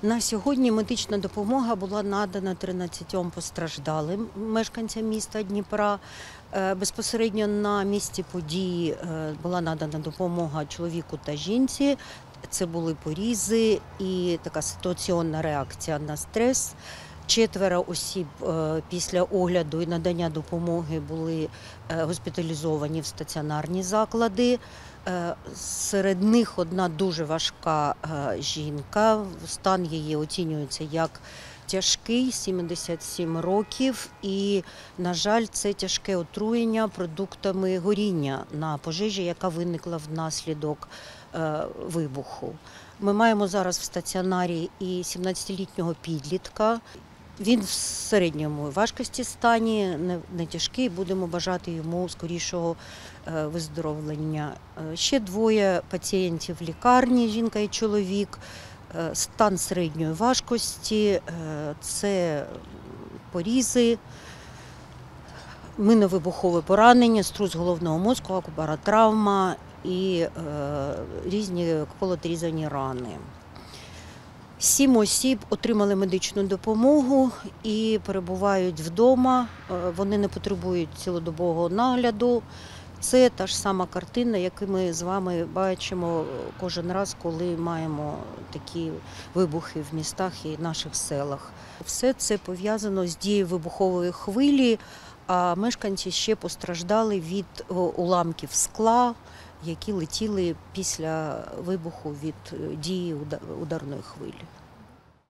На сьогодні медична допомога була надана 13 постраждалим мешканцям міста Дніпра. Безпосередньо на місці події була надана допомога чоловіку та жінці. Це були порізи і така ситуаційна реакція на стрес. 4 осіб після огляду і надання допомоги були госпіталізовані в стаціонарні заклади. Серед них одна дуже важка жінка. Стан її оцінюється як тяжкий, 77 років. І, на жаль, це тяжке отруєння продуктами горіння на пожежі, яка виникла внаслідок вибуху. Ми маємо зараз в стаціонарі і 17-літнього підлітка. Він в середньому важкості стані, не тяжкий, будемо бажати йому скорішого виздоровлення. Ще 2 пацієнтів в лікарні, жінка і чоловік, стан середньої важкості, це порізи, минно-вибухове поранення, струс головного мозку, акубаротравма і різні колотрізані рани. 7 осіб отримали медичну допомогу і перебувають вдома. Вони не потребують цілодобового нагляду. Це та ж сама картина, яку ми з вами бачимо кожен раз, коли маємо такі вибухи в містах і наших селах. Все це пов'язано з дією вибухової хвилі, а мешканці ще постраждали від уламків скла, які летіли після вибуху від дії ударної хвилі.